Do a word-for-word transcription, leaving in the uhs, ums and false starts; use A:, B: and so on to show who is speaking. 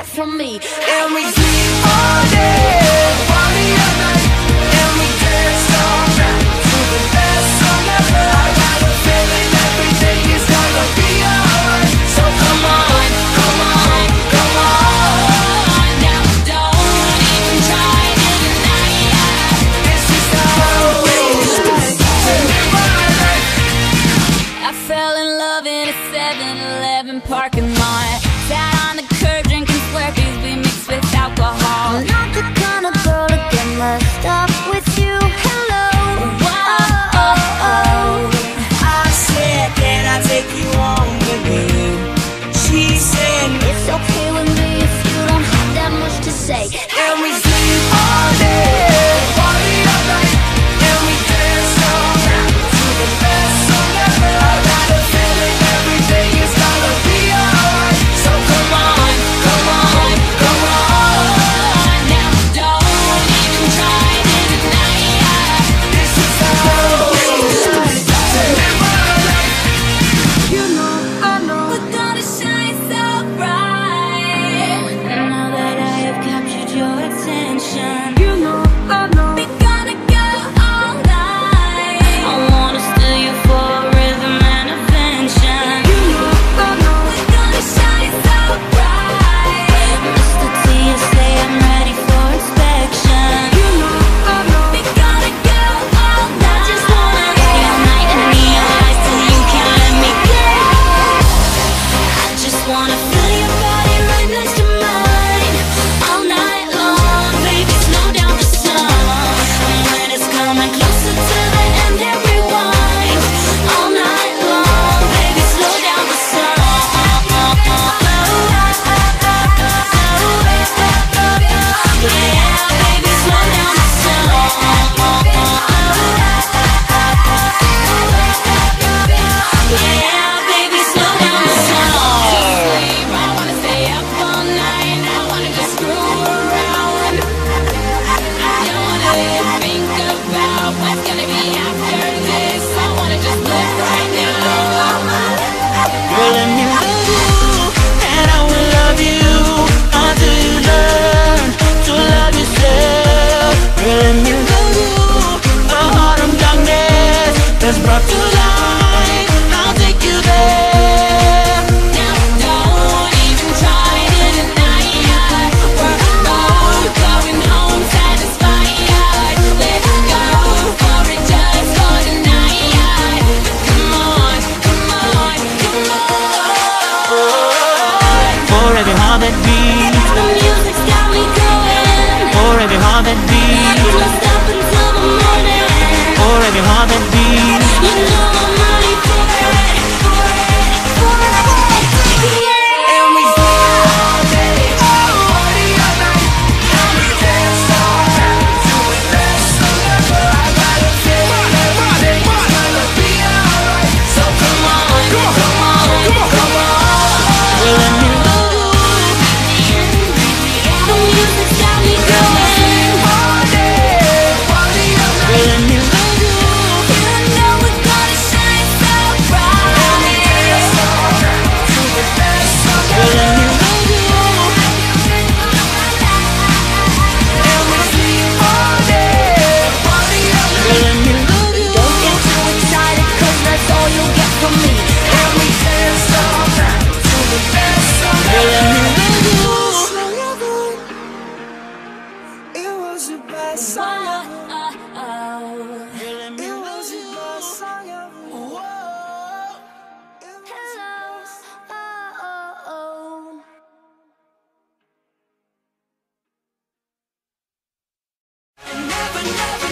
A: get from me. And we sleep all day, party all night, and we dance all night to the best song ever. I got a feeling everything is gonna be alright. So come on, come on, come on. Now don't even try to deny it. It's just how we like to live our life. I fell in love in a seven eleven parking lot. Sat on the curb drinking Slurpees we mixed with alcohol. I'm not the kind of girl to get messed up with you. Hello. Whoa, oh, oh. I said, can I take you home with me? She said, it's okay with me if you don't have that much to say. And we sleep all day, party all night, and we dance all night to the best song ever. I got a feeling everything is gonna be alright. So come on, come on, come on. Now don't even try to deny it. This is how we like to live our life. You know, I know we're gonna shine so bright. Now that I have captured your attention, you know, I know we're gonna go all night. I wanna steal you for rhythm and invention. You know, I know we're gonna shine so bright. Mister T, you say I'm ready for inspection. You know, I know we're gonna go all night. I just wanna stay all night and neon lights till you can't let me go. I just wanna feel your body right next to mine all night long. Baby, slow down the song, and when it's coming closer to the end, then rewind all night long. Baby, slow down the song. Yeah, baby, slow down the song. Yeah, baby, slow down the song. I don't wanna stay up all night. I wanna just screw around. I don't wanna think about what's gonna be after this. I wanna just live right now.
B: Girl, let me love you, and I will love you until you learn to love yourself. Girl, let me love you, a heart of darkness that's brought to light. I'll take you there.
A: Now don't even try to deny it. We're both going home satisfied. Let's go for it just for tonight. Come on, come on, come on.
B: For every heart that beats,
A: The music's got me going.
B: for every heart that
A: I
B: beats,
A: can't stop until the morning.
B: for every heart that beats.
A: You know I'm ready for it, for it, for it. Yeah. And we sleep all day, party all night, and we dance all night to the best song ever. I got a feeling everything is gonna be alright. So come on, come on, come on.
B: Girl, let me love you,
A: The music's got me going. All day, party all night.
B: girl, let me love you.
A: You know we're gonna shine so bright. And we dance all night to the best song
B: Girl,
A: ever.
B: let me love you.
A: And we sleep all day, party all night.
B: Girl, let me love you.
A: Don't get too excited, 'cause that's all you'll get from me. And we dance all night to the best song
B: Girl, let me
A: ever.
B: love you.
A: It was the best song ever.
B: Girl, let me
A: It
B: love
A: was the
B: you.
A: best song ever. Whoa. It was the best. Oh, oh, oh. Never, never